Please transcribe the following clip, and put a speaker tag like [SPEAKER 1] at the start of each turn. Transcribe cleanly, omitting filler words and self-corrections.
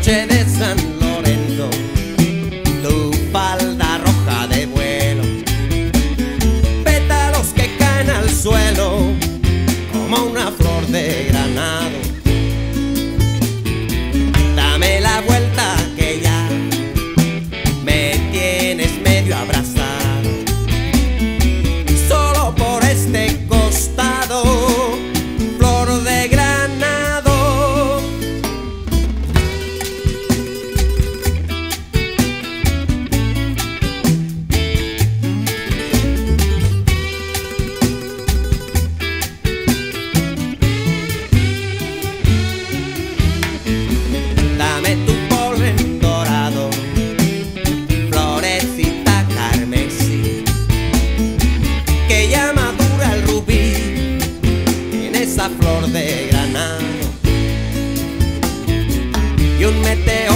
[SPEAKER 1] noche de San Lorenzo, tu falda roja de vuelo, pétalos que caen al suelo como una flor de granado. Dame la vuelta que ya me tienes medio abrazado, solo por este costado, flor de granado. Dame tu polen dorado, florecita carmesí, que ya madura el rubí en esa flor de granado. Y un meteoro